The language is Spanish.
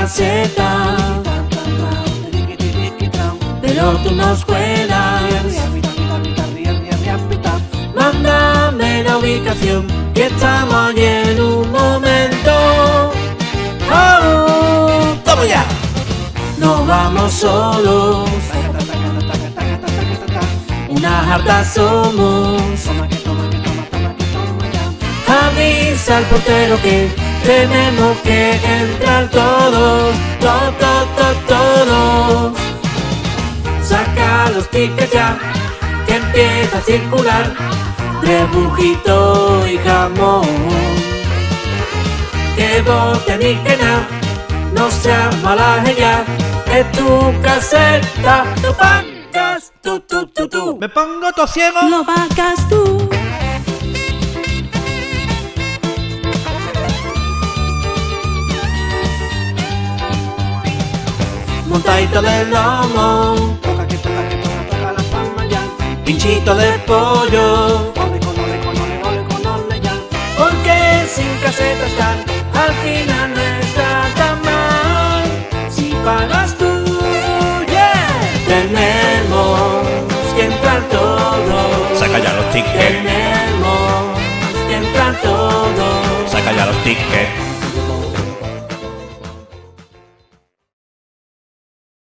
caseta, pero tú nos cuelas. Mándame la ubicación, que estamos allí en un momento. ¡Oh! ¡Toma ya! No vamos solos, unas hartas somos. Avisa al portero que tenemos que entrar todos, todos. Saca los tickets ya, que empieza a circular rebujito y jamón. Que bote ni que nada, no seas malaje ya, es tu caseta, no pagas tú. Me pongo todo ciego. Lo pagas tú. Montadito de lomo, Toca la palma ya. pinchito de pollo, Ole ya. porque sin caseta estar al final no está tan mal. Si pagas tú, yeah. Tenemos que entrar todos. Saca ya los tickets. Tenemos que entrar todos. Saca ya los tickets.